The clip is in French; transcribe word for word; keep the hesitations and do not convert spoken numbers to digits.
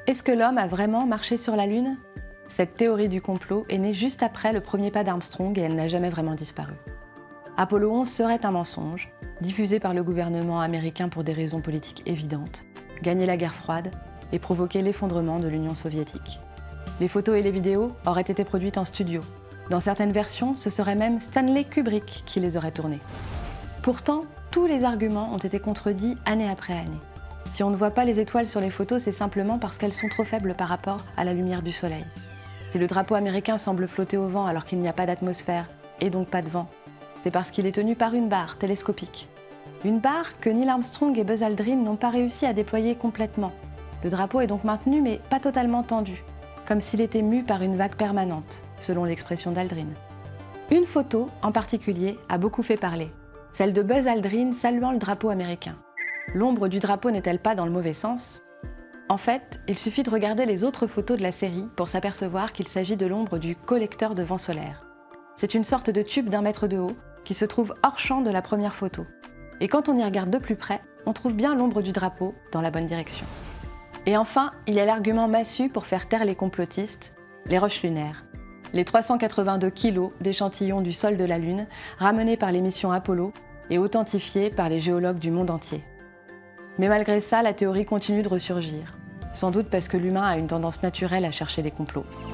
Est-ce que l'homme a vraiment marché sur la Lune? Cette théorie du complot est née juste après le premier pas d'Armstrong et elle n'a jamais vraiment disparu. Apollo onze serait un mensonge, diffusé par le gouvernement américain pour des raisons politiques évidentes, gagner la guerre froide et provoquer l'effondrement de l'Union soviétique. Les photos et les vidéos auraient été produites en studio. Dans certaines versions, ce serait même Stanley Kubrick qui les aurait tournées. Pourtant, tous les arguments ont été contredits année après année. Si on ne voit pas les étoiles sur les photos, c'est simplement parce qu'elles sont trop faibles par rapport à la lumière du soleil. Si le drapeau américain semble flotter au vent alors qu'il n'y a pas d'atmosphère, et donc pas de vent, c'est parce qu'il est tenu par une barre télescopique. Une barre que Neil Armstrong et Buzz Aldrin n'ont pas réussi à déployer complètement. Le drapeau est donc maintenu mais pas totalement tendu, comme s'il était mu par une vague permanente, selon l'expression d'Aldrin. Une photo, en particulier, a beaucoup fait parler, celle de Buzz Aldrin saluant le drapeau américain. L'ombre du drapeau n'est-elle pas dans le mauvais sens? En fait, il suffit de regarder les autres photos de la série pour s'apercevoir qu'il s'agit de l'ombre du collecteur de vent solaire. C'est une sorte de tube d'un mètre de haut qui se trouve hors champ de la première photo. Et quand on y regarde de plus près, on trouve bien l'ombre du drapeau dans la bonne direction. Et enfin, il y a l'argument massu pour faire taire les complotistes, les roches lunaires. Les trois cent quatre-vingt-deux kilos d'échantillons du sol de la Lune, ramenés par les missions Apollo et authentifiés par les géologues du monde entier. Mais malgré ça, la théorie continue de ressurgir. Sans doute parce que l'humain a une tendance naturelle à chercher des complots.